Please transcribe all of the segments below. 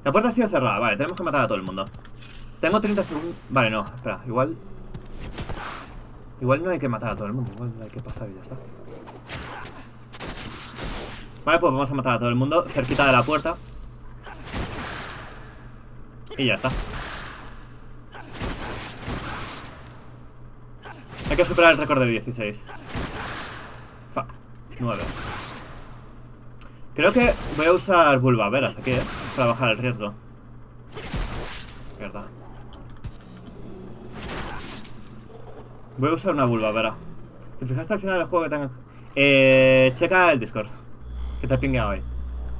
La puerta ha sido cerrada. Vale, tenemos que matar a todo el mundo. Tengo 30 segundos. Vale, no, espera, igual no hay que matar a todo el mundo. Igual hay que pasar y ya está. Vale, pues vamos a matar a todo el mundo cerquita de la puerta. Y ya está. Hay que superar el récord de 16. Fuck, 9. Creo que voy a usar Bulbaveras aquí, para bajar el riesgo. Mierda. Voy a usar una Bulbavera. ¿Te fijaste al final del juego que tenga? Checa el Discord, que te pinguea hoy.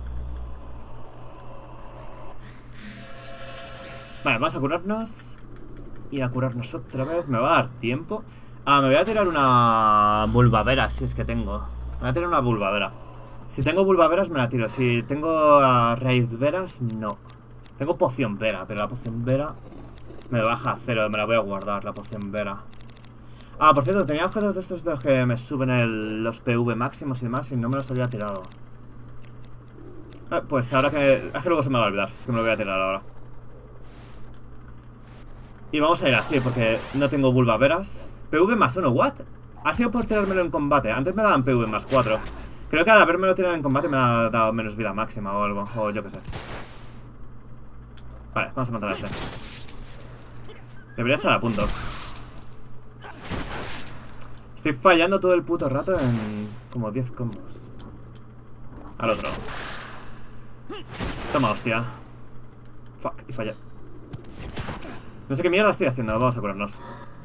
Vale, vamos a curarnos. Y a curarnos otra vez. ¿Me va a dar tiempo? Ah, me voy a tirar una Bulbavera, si es que tengo. Me voy a tirar una Bulbavera. Si tengo Bulbaveras me la tiro. Si tengo Raíz Veras, no. Tengo Poción Vera, pero la Poción Vera me baja a 0. Me la voy a guardar, la Poción Vera. Ah, por cierto, tenía objetos de estos de los que me suben los PV máximos y demás, y no me los había tirado. Pues ahora que... Es que luego se me va a olvidar. Es que me lo voy a tirar ahora. Y vamos a ir así, porque no tengo Bulbaveras. PV más 1, ¿what? Ha sido por tirármelo en combate. Antes me daban PV más 4. Creo que al haberme tirado en combate me ha dado menos vida máxima o algo. O yo qué sé. Vale, vamos a matar a este. Debería estar a punto. Estoy fallando todo el puto rato en como 10 combos. Al otro. Toma, hostia. Fuck, y fallé. No sé qué mierda estoy haciendo, vamos a curarnos.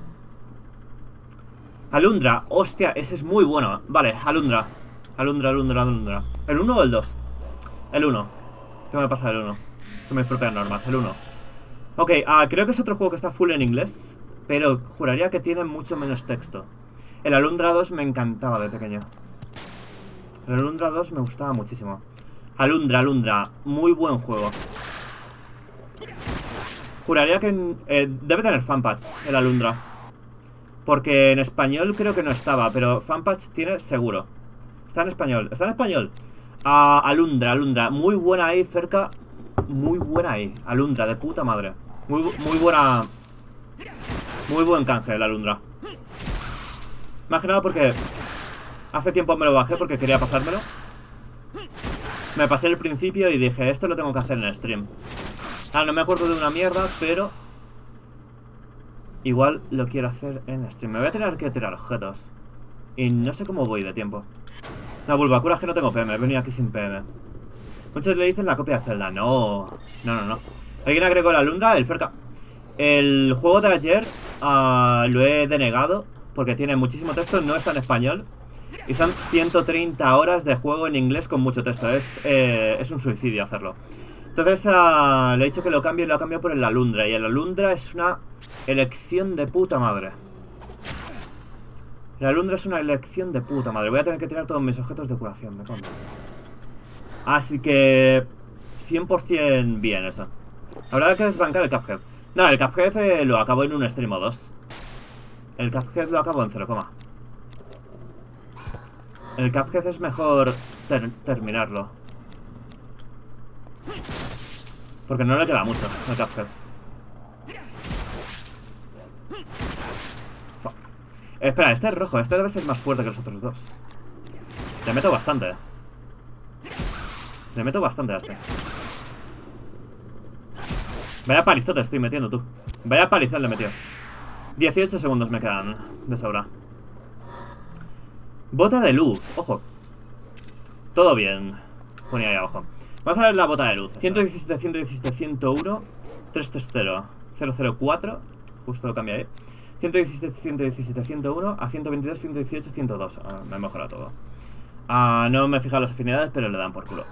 Alundra, hostia, ese es muy bueno. Vale, Alundra. Alundra. ¿El 1 o el 2? El 1. Tengo que pasar el 1. Son mis propias normas, el 1. Ok, creo que es otro juego que está full en inglés, pero juraría que tiene mucho menos texto. El Alundra 2 me encantaba de pequeño. El Alundra 2 me gustaba muchísimo. Alundra, muy buen juego. Juraría que debe tener fanpatch el Alundra, porque en español creo que no estaba, pero fanpatch tiene seguro. Está en español, Alundra, muy buena ahí cerca. Muy buena ahí, Alundra, de puta madre. Muy buena. Muy buen canje el Alundra. Más que nada porque hace tiempo me lo bajé porque quería pasármelo. Me pasé el principio y dije, esto lo tengo que hacer en el stream. No me acuerdo de una mierda, pero igual lo quiero hacer en stream. Me voy a tener que tirar objetos. Y no sé cómo voy de tiempo. La Bulbacura es que no tengo PM, he venido aquí sin PM. Muchos le dicen la copia de Zelda. No. ¿Alguien agregó la Alundra? El Ferca. El juego de ayer lo he denegado porque tiene muchísimo texto, no está en español. Y son 130 horas de juego en inglés con mucho texto. Es un suicidio hacerlo. Entonces le he dicho que lo cambie y lo ha cambiado por el Alundra. Y el Alundra es una elección de puta madre. El Alundra es una elección de puta madre. Voy a tener que tirar todos mis objetos de curación, me comes. Así que 100% bien eso. Habrá que desbancar el Cuphead. No, el Cuphead lo acabo en un stream o 2. El Cuphead lo acabo en 0, el Cuphead es mejor terminarlo, porque no le queda mucho al Cuphead. Fuck. Espera, este es rojo. Este debe ser más fuerte que los otros dos. Le meto bastante a este. Vaya palizote estoy metiendo, tú. Vaya palizón le metió. 18 segundos me quedan de sobra. Bota de luz, ojo. Todo bien. Ponía ahí abajo. Vamos a ver la bota de luz. 117, 117, 101 330 004. Justo lo cambia ahí. 117, 117, 101 a 122, 118, 102. Me he mejorado todo. No me he fijado las afinidades, pero le dan por culo.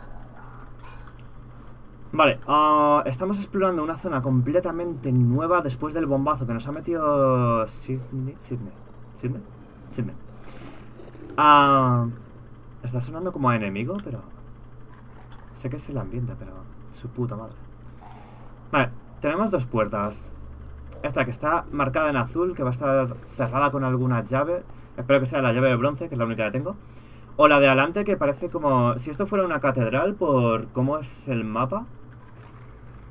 Vale, estamos explorando una zona completamente nueva después del bombazo que nos ha metido Sydney. Está sonando como a enemigo, pero sé que es el ambiente, pero su puta madre. Vale, tenemos dos puertas. Esta que está marcada en azul, que va a estar cerrada con alguna llave. Espero que sea la llave de bronce, que es la única que tengo. O la de adelante, que parece como si esto fuera una catedral por cómo es el mapa.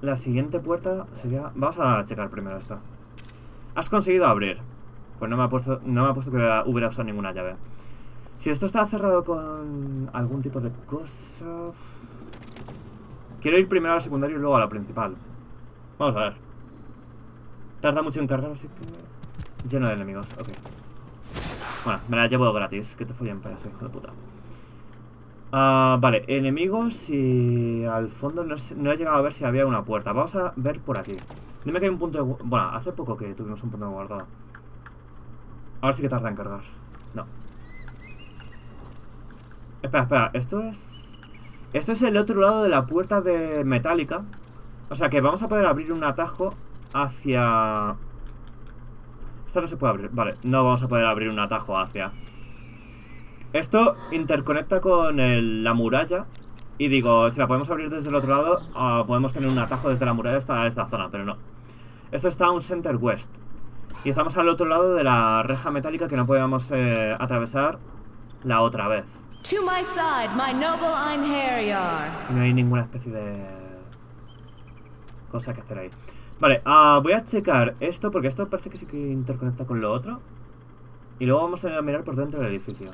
la siguiente puerta sería... Vamos a checar primero esto. Has conseguido abrir. Pues no me ha puesto que hubiera usado ninguna llave. Si esto está cerrado con algún tipo de cosa... Quiero ir primero a la secundaria y luego a la principal. Vamos a ver. Tarda mucho en cargar, así que... Lleno de enemigos, ok. Bueno, me la llevo gratis. Que te follen, payaso, hijo de puta. Vale, enemigos y... Al fondo no he llegado a ver si había una puerta. Vamos a ver por aquí. Dime que hay un punto de... Bueno, hace poco que tuvimos un punto de guardado. Ahora sí que tarda en cargar. No. Espera, esto es... Esto es el otro lado de la puerta de metálica. O sea que vamos a poder abrir un atajo hacia... Esta no se puede abrir, vale. No vamos a poder abrir un atajo hacia... Esto interconecta con la muralla. Y digo, si la podemos abrir desde el otro lado, podemos tener un atajo desde la muralla hasta esta zona, pero no. Esto es Town Center West. Y estamos al otro lado de la reja metálica que no podíamos atravesar la otra vez. To my side, my noble Einherjar. Y no hay ninguna especie de cosa que hacer ahí. Vale, voy a checar esto porque esto parece que sí que interconecta con lo otro. Y luego vamos a mirar por dentro del edificio.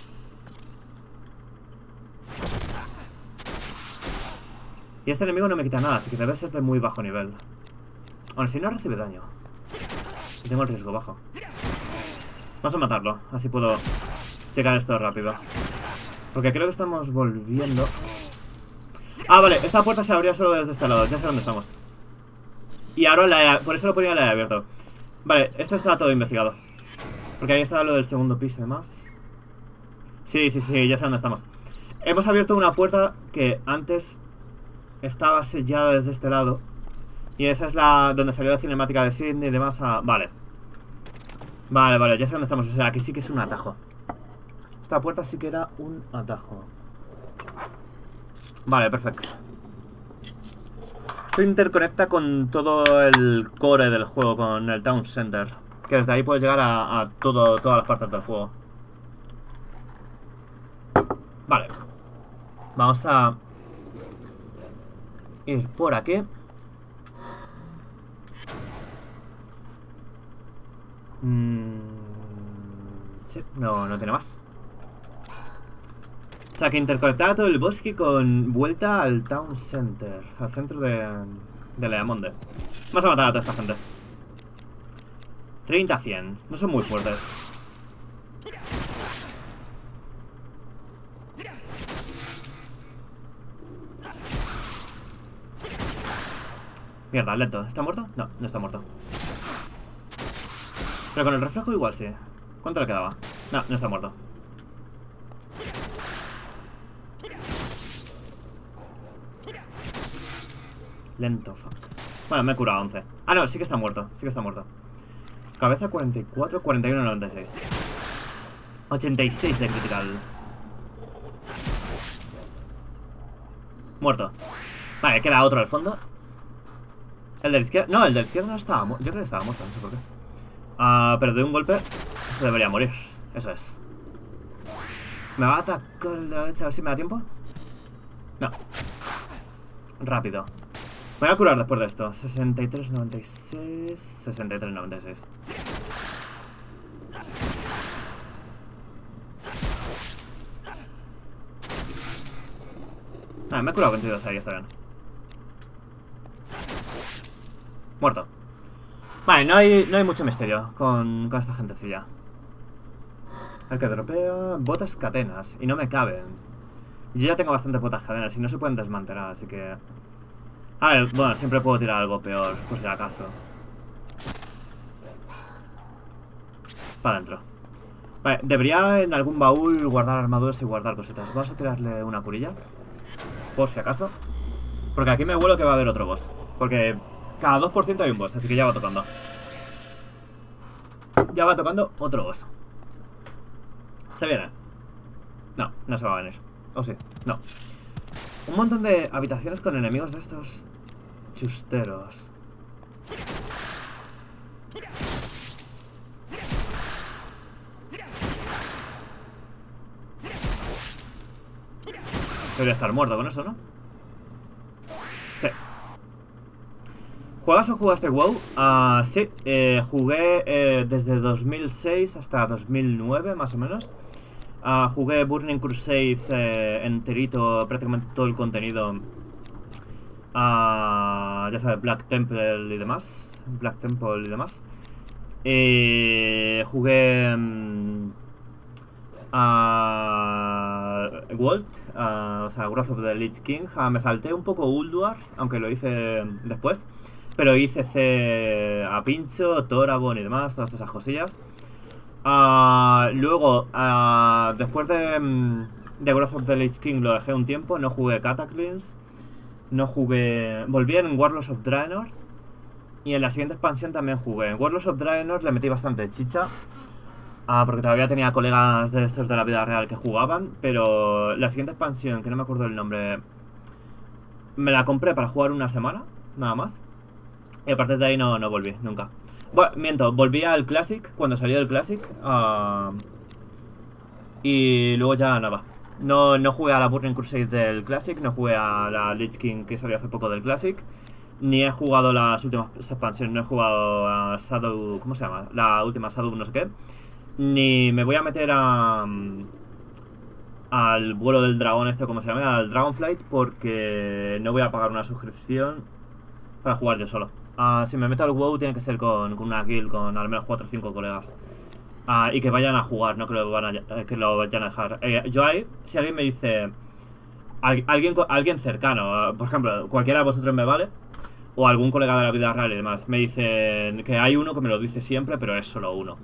Y este enemigo no me quita nada, así que debe ser de muy bajo nivel. Aún así no recibe daño. Y tengo el riesgo bajo. Vamos a matarlo, así puedo checar esto rápido. Porque creo que estamos volviendo. Vale, esta puerta se abría solo desde este lado, ya sé dónde estamos. Y ahora por eso lo ponía la he abierto. Vale, esto está todo investigado. Porque ahí está lo del segundo piso y demás. Sí, ya sé dónde estamos. Hemos abierto una puerta que antes estaba sellada desde este lado. Y esa es la donde salió la cinemática de Sydney y demás. Vale, ya sé dónde estamos. O sea, aquí sí que es un atajo. Esta puerta sí que era un atajo. Vale, perfecto. Esto interconecta con todo el core del juego, con el Town Center. Que desde ahí puedes llegar a todas las partes del juego. Vale. Vamos a ir por aquí. Sí, no tiene más. O sea, que interconectaba todo el bosque con vuelta al Town Center. Al centro de Leamonde. Vamos a matar a toda esta gente. 30-100. No son muy fuertes. Mierda, lento. ¿Está muerto? No, no está muerto. Pero con el reflejo igual sí. ¿Cuánto le quedaba? No, no está muerto. Lento, fuck. Bueno, me he curado 11. No, sí que está muerto. Sí que está muerto. Cabeza 44, 41, 96. 86 de critical. Muerto. Vale, queda otro al fondo. El de la izquierda... No, el de la izquierda no estaba muerto. Yo creo que estaba muerto, no sé por qué. Pero de un golpe se debería morir. Eso es. ¿Me va a atacar el de la derecha a ver si me da tiempo? No. Rápido. Voy a curar después de esto. 63, 96... 63, 96. Me he curado 22 ahí, está bien. Muerto. Vale, no hay mucho misterio con esta gentecilla. El que dropea botas cadenas. Y no me caben. Yo ya tengo bastantes botas cadenas y no se pueden desmantelar, así que... A ver, bueno, siempre puedo tirar algo peor, por si acaso. Para adentro. Vale, debería en algún baúl guardar armaduras y guardar cositas. Vamos a tirarle una curilla, por si acaso. Porque aquí me huelo que va a haber otro boss. Porque cada 2% hay un boss, así que ya va tocando. Ya va tocando otro boss. ¿Se viene? No, no se va a venir. ¿O sí? No. Un montón de habitaciones con enemigos de estos chusteros. Debería estar muerto con eso, ¿no? Sí. ¿Juegas o jugaste WoW? Sí, jugué desde 2006 hasta 2009, más o menos. Jugué Burning Crusade enterito, prácticamente todo el contenido. Ya sabes, Black Temple y demás. Jugué World, o sea, Wrath of the Lich King. Me salté un poco Ulduar, aunque lo hice después. Pero hice C a pincho, Torabon y demás, todas esas cosillas. Luego, después de Wrath of the Lich King lo dejé un tiempo, no jugué Cataclysm. No jugué... Volví en Warlords of Draenor. Y en la siguiente expansión también jugué. En Warlords of Draenor le metí bastante chicha. Porque todavía tenía colegas de estos de la vida real que jugaban. Pero la siguiente expansión, que no me acuerdo el nombre, me la compré para jugar una semana, nada más. Y a partir de ahí no volví, nunca. Bueno, miento, volví al Classic, cuando salió el Classic. Y luego ya nada. No jugué a la Burning Crusade del Classic, no jugué a la Lich King que salió hace poco del Classic, ni he jugado las últimas expansiones, no he jugado a Shadow... ¿Cómo se llama? La última Shadow no sé qué. Ni me voy a meter al vuelo del dragón este, ¿cómo se llama? Al Dragonflight, porque no voy a pagar una suscripción para jugar yo solo. Si me meto al WoW tiene que ser con una guild, con al menos 4 o 5 colegas. Y que vayan a jugar, no que lo vayan a dejar. Yo ahí, si alguien me dice... Alguien cercano, por ejemplo, cualquiera de vosotros me vale, o algún colega de la vida real y demás, me dicen que hay uno que me lo dice siempre, pero es solo uno.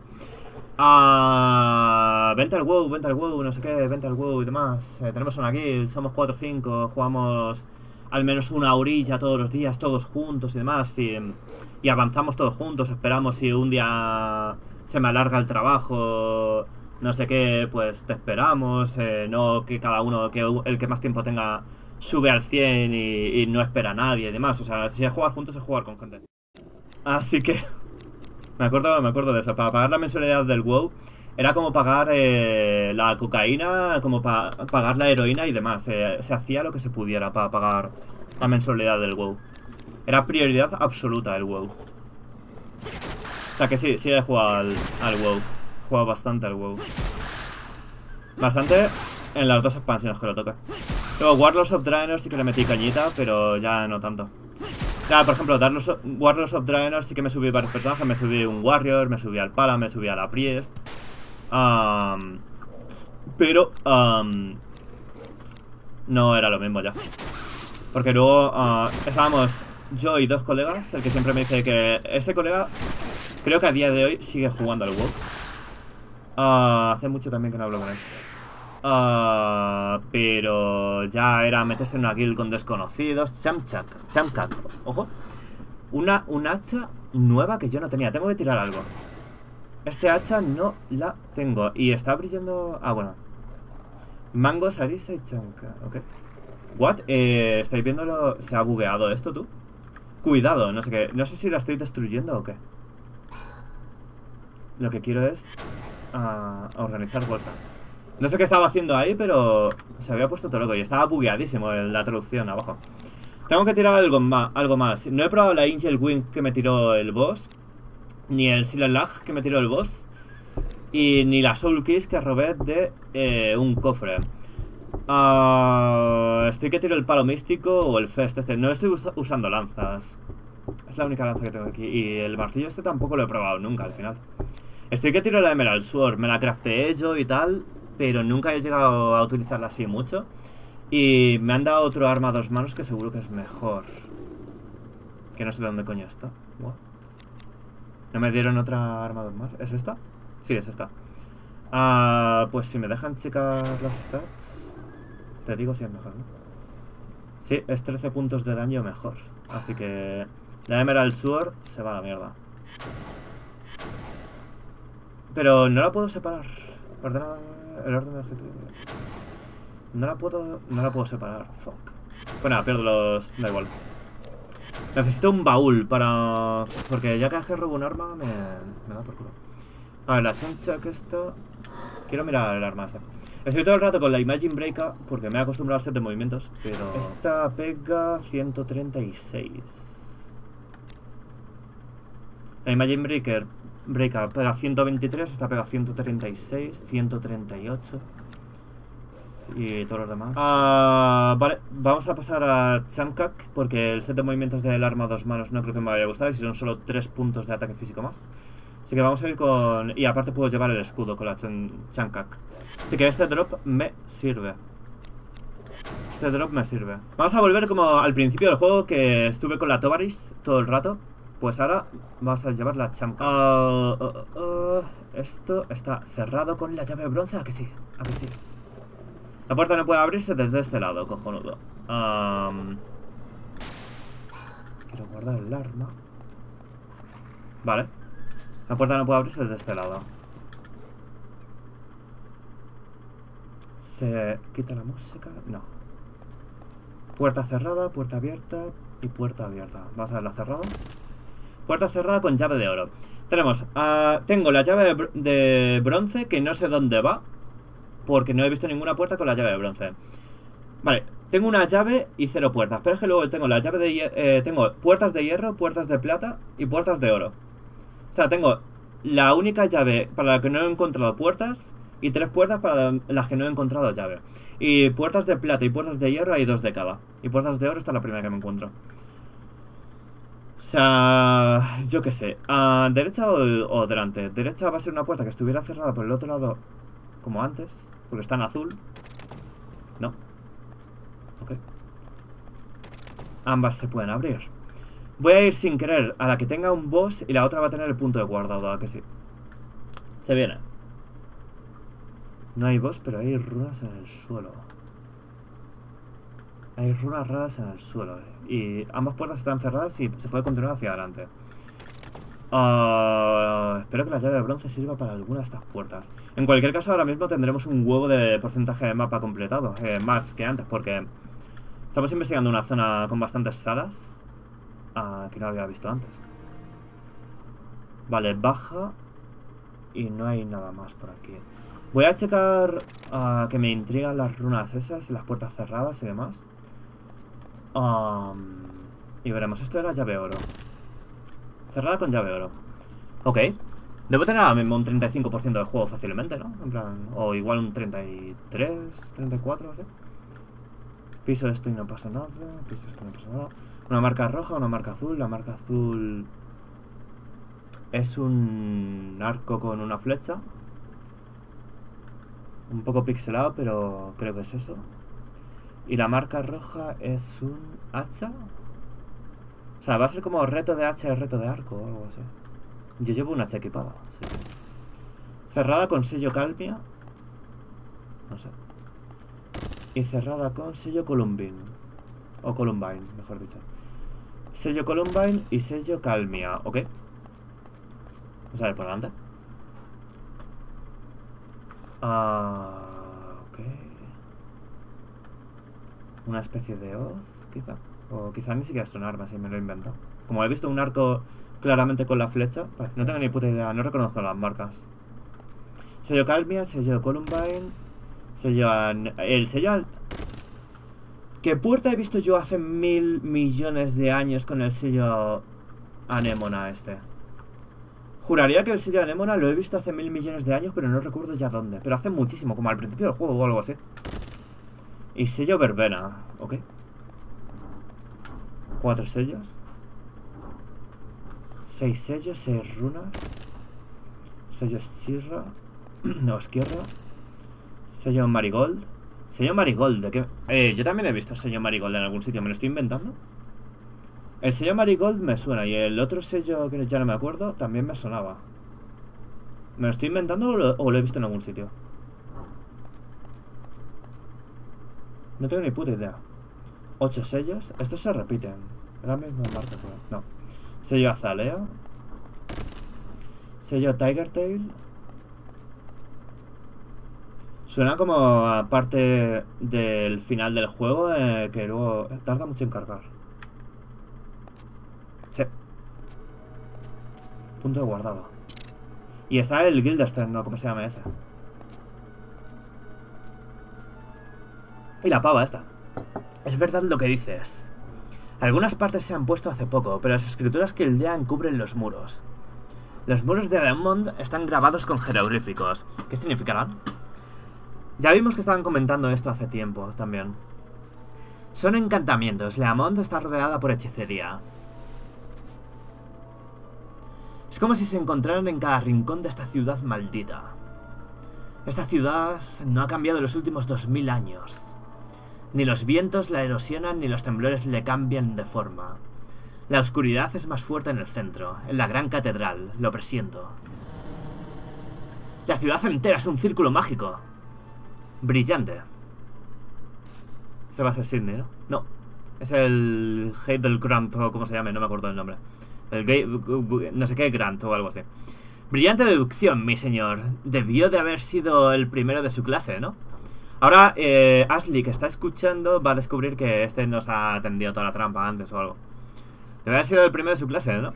Vente al WoW, no sé qué, vente al WoW y demás. Tenemos una guild, somos 4 o 5, jugamos al menos una horilla todos los días, todos juntos y demás, y avanzamos todos juntos, esperamos si un día se me alarga el trabajo, no sé qué, pues te esperamos, no que cada uno, que el que más tiempo tenga sube al 100 y no espera a nadie y demás. O sea, si es jugar juntos es jugar con gente. Así que me acuerdo de eso. Para pagar la mensualidad del WoW era como pagar la cocaína, como pagar la heroína y demás. Se hacía lo que se pudiera para pagar la mensualidad del WoW. Era prioridad absoluta el WoW. O sea que sí he jugado al WoW. He jugado bastante al WoW. Bastante en las dos expansiones que lo toqué. Luego Warlords of Draenor sí que le metí cañita, pero ya no tanto. Ya, por ejemplo, Warlords of Draenor sí que me subí varios personajes. Me subí un Warrior, me subí al Pala, me subí a la Priest. Pero no era lo mismo ya. Porque luego estábamos yo y 2 colegas. El que siempre me dice que ese colega creo que a día de hoy sigue jugando al WoW. Hace mucho también que no hablo con él. Pero ya era meterse en una guild con desconocidos. Chamcat, ojo. Un hacha nueva que yo no tenía. Tengo que tirar algo. Este hacha no la tengo. Y está brillando... bueno. Mango, Sarisa y Chamcat. Ok. What? ¿Estáis viéndolo? ¿Se ha bugueado esto, tú? Cuidado, no sé qué. No sé si la estoy destruyendo o qué. Lo que quiero es... organizar bolsa. No sé qué estaba haciendo ahí, pero se había puesto todo loco y estaba bugueadísimo en la traducción abajo. Tengo que tirar algo más. No he probado la Angel Wing que me tiró el boss, ni el Silent Lag que me tiró el boss, y ni la Soul Keys que robé de un cofre. Estoy que tiro el palo místico o el Fest este. No estoy usando lanzas. Es la única lanza que tengo aquí. Y el martillo este tampoco lo he probado nunca al final. Estoy que tiro la Emerald Sword. Me la crafteé yo y tal, pero nunca he llegado a utilizarla así mucho. Y me han dado otro arma a 2 manos que seguro que es mejor. Que no sé dónde coño está. What? ¿No me dieron otra arma a 2 manos? ¿Es esta? Sí, es esta. Pues si me dejan checar las stats, te digo si es mejor, ¿no? Sí, es 13 puntos de daño mejor. Así que la Emerald Sword se va a la mierda. Pero no la puedo separar. Ordena el orden del objetivo. No la puedo separar. Fuck. Bueno, pierdo los... Da igual. Necesito un baúl para... Porque ya que robo un arma me da por culo. A ver, la chancha que está... Quiero mirar el arma esta. Estoy todo el rato con la Imagine Breaker porque me he acostumbrado al set de movimientos. Pero esta pega 136. La Imagine Breaker pega 123, esta pega 136, 138 y todos los demás. Vale, vamos a pasar a Chamkak porque el set de movimientos del arma a 2 manos no creo que me vaya a gustar y son solo 3 puntos de ataque físico más. Así que vamos a ir con... Y aparte puedo llevar el escudo con la Chamkak. Así que este drop me sirve. Vamos a volver como al principio del juego, que estuve con la Tovaris todo el rato. Pues ahora vamos a llevar la Chamkak. Esto está cerrado con la llave de bronce. ¿A que sí? ¿A que sí? La puerta no puede abrirse desde este lado, cojonudo. Quiero guardar el arma. Vale. La puerta no puede abrirse desde este lado. ¿Se quita la música? No. Puerta cerrada, puerta abierta y puerta abierta. Vamos a ver la cerrada. Puerta cerrada con llave de oro. Tenemos, tengo la llave de bronce, que no sé dónde va, porque no he visto ninguna puerta con la llave de bronce. Vale, tengo una llave y 0 puertas. Pero es que luego tengo la llave de tengo puertas de hierro, puertas de plata y puertas de oro. O sea, tengo la única llave para la que no he encontrado puertas y 3 puertas para las que no he encontrado llave. Y puertas de plata y puertas de hierro hay 2 de cada. Y puertas de oro esta es la primera que me encuentro. O sea, yo qué sé. ¿Derecha o delante? Derecha va a ser una puerta que estuviera cerrada por el otro lado como antes, porque está en azul. No. Ok. Ambas se pueden abrir. Voy a ir sin querer a la que tenga un boss y la otra va a tener el punto de guardado, ¿a que sí? Se viene. No hay boss, pero hay runas en el suelo. Hay runas raras en el suelo. Y ambas puertas están cerradas y se puede continuar hacia adelante. Espero que la llave de bronce sirva para alguna de estas puertas. En cualquier caso, ahora mismo tendremos un huevo de porcentaje de mapa completado. Más que antes, porque estamos investigando una zona con bastantes salas que no había visto antes. Vale, baja. Y no hay nada más por aquí. Voy a checar que me intrigan las runas esas, las puertas cerradas y demás. Y veremos. Esto era llave oro. Cerrada con llave oro. Ok. Debo tener ahora mismo un 35% del juego fácilmente, ¿no? En plan, o igual un 33, 34, no sé. Piso esto y no pasa nada. Piso esto y no pasa nada. Una marca roja, una marca azul. La marca azul es un arco con una flecha. Un poco pixelado, pero creo que es eso. Y la marca roja es un hacha. O sea, va a ser como reto de hacha y reto de arco o algo así. Yo llevo una hacha equipada, sí. Cerrada con sello Calmia. No sé. Y cerrada con sello Columbine. O Columbine, mejor dicho. Sello Columbine y sello Calmia, ¿ok? Vamos a ver por delante. Ok. Una especie de hoz, quizá. O quizá ni siquiera son armas y me lo he inventado. Como he visto un arco claramente con la flecha, no tengo ni puta idea, no reconozco las marcas. Sello Calmia, sello Columbine, sello... El sello... ¿Qué puerta he visto yo hace 1000 millones de años con el sello Anémona este? Juraría que el sello Anémona lo he visto hace 1000 millones de años, pero no recuerdo ya dónde. Pero hace muchísimo, como al principio del juego o algo así. Y sello Verbena, ok. 4 sellos. 6 sellos, 6 runas. Sello Esquirra. No, Esquirra. Sello Marigold. Sello Marigold, ¿de qué? Yo también he visto sello Marigold en algún sitio, ¿me lo estoy inventando? El sello Marigold me suena y el otro sello que ya no me acuerdo también me sonaba. ¿Me lo estoy inventando o lo he visto en algún sitio? No tengo ni puta idea. 8 sellos. Estos se repiten. Es la misma marca, creo. No. Sello Azalea. Sello Tiger Tail. Suena como a parte del final del juego, que luego tarda mucho en cargar. Sí. Punto de guardado. Y está el Guilderstern, ¿no? ¿Cómo se llama ese? Y la pava esta. Es verdad lo que dices. Algunas partes se han puesto hace poco, pero las escrituras que Ildean cubren los muros. Los muros de Leamond están grabados con jeroglíficos. ¿Qué significarán? Ya vimos que estaban comentando esto hace tiempo también. Son encantamientos. Leamond está rodeada por hechicería. Es como si se encontraran en cada rincón de esta ciudad maldita. Esta ciudad no ha cambiado en los últimos 2000 años. Ni los vientos la erosionan ni los temblores le cambian de forma. La oscuridad es más fuerte en el centro, en la gran catedral, lo presiento. La ciudad entera es un círculo mágico. Brillante. Este va a ser Sydney, ¿no? No. Es el Heidel Grant o como se llame, no me acuerdo el nombre. El no sé qué Grant o algo así. Brillante deducción, mi señor. Debió de haber sido el primero de su clase, ¿no? Ahora, Ashley, que está escuchando, va a descubrir que este nos ha atendido toda la trampa antes o algo. Debe haber sido el primero de su clase, ¿no?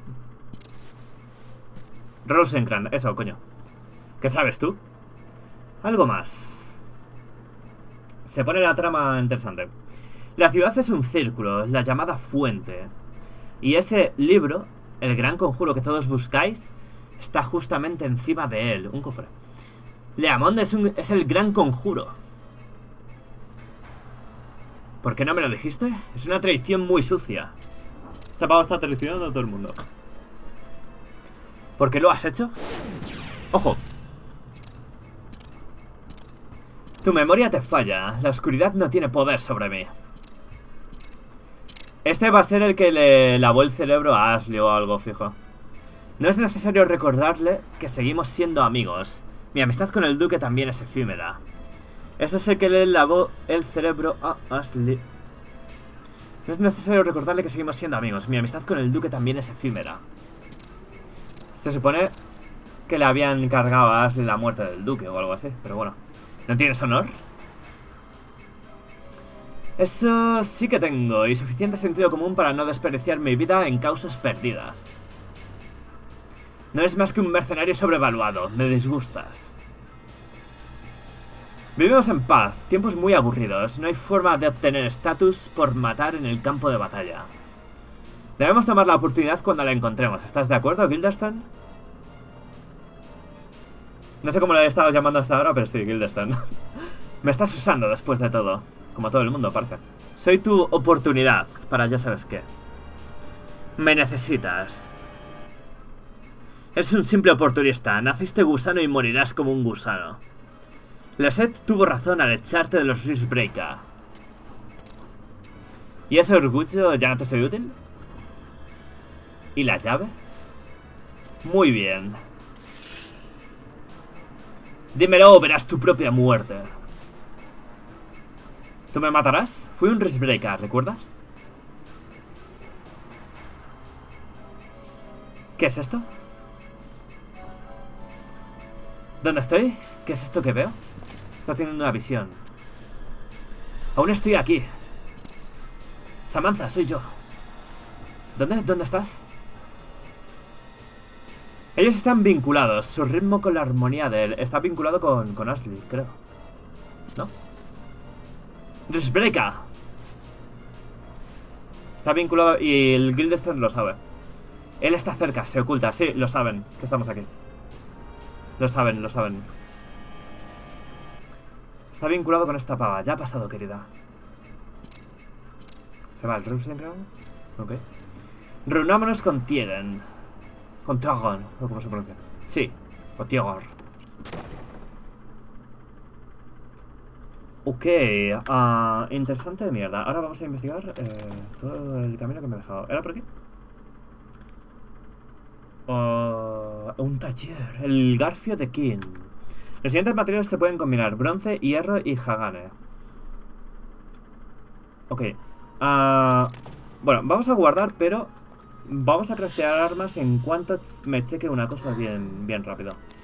Rosencrantz, eso, coño. ¿Qué sabes tú? Algo más. Se pone la trama interesante. La ciudad es un círculo, la llamada fuente. Y ese libro, el gran conjuro que todos buscáis, está justamente encima de él. Un cofre. Leamond es el gran conjuro. ¿Por qué no me lo dijiste? Es una traición muy sucia. Este pavo está traicionando a todo el mundo. ¿Por qué lo has hecho? ¡Ojo! Tu memoria te falla. La oscuridad no tiene poder sobre mí. Este va a ser el que le lavó el cerebro a Ashley o algo, fijo. No es necesario recordarle que seguimos siendo amigos. Mi amistad con el duque también es efímera. Este es el que le lavó el cerebro a Ashley. No es necesario recordarle que seguimos siendo amigos. Mi amistad con el duque también es efímera. Se supone que le habían encargado a Ashley la muerte del duque o algo así, pero bueno. ¿No tienes honor? Eso sí que tengo, y suficiente sentido común para no desperdiciar mi vida en causas perdidas. No es más que un mercenario sobrevaluado, me disgustas. Vivimos en paz, tiempos muy aburridos, no hay forma de obtener estatus por matar en el campo de batalla. Debemos tomar la oportunidad cuando la encontremos, ¿estás de acuerdo, Guildenstern? No sé cómo lo he estado llamando hasta ahora, pero sí, Guildenstern. Me estás usando después de todo. Como todo el mundo, parece. Soy tu oportunidad para ya sabes qué. Me necesitas. Eres un simple oportunista. Naciste gusano y morirás como un gusano. Lasset tuvo razón al echarte de los Risbreaker. ¿Y ese orgullo ya no te soy útil? ¿Y la llave? Muy bien. Dímelo o verás tu propia muerte. ¿Tú me matarás? Fui un Risbreaker, ¿recuerdas? ¿Qué es esto? ¿Dónde estoy? ¿Qué es esto que veo? Está teniendo una visión. Aún estoy aquí. Samantha, soy yo. ¿Dónde estás? Ellos están vinculados. Su ritmo con la armonía de él está vinculado con Ashley, creo. ¿No? Risbreaker. Está vinculado y el Guildenstern lo sabe. Él está cerca, se oculta. Sí, lo saben, que estamos aquí. Lo saben, lo saben. Está vinculado con esta pava. Ya ha pasado, querida. Se va el Rosencrantz. Ok. Reunámonos con Tieren. Con Tragon, o como se pronuncia. Sí, o Tiegor. Ok, interesante de mierda. Ahora vamos a investigar todo el camino que me he dejado. ¿Era por aquí? Un taller. El Garfio de King. Los siguientes materiales se pueden combinar: bronce, hierro y Hagane. Ok. Bueno, vamos a guardar, pero vamos a craftear armas en cuanto me cheque una cosa bien rápido.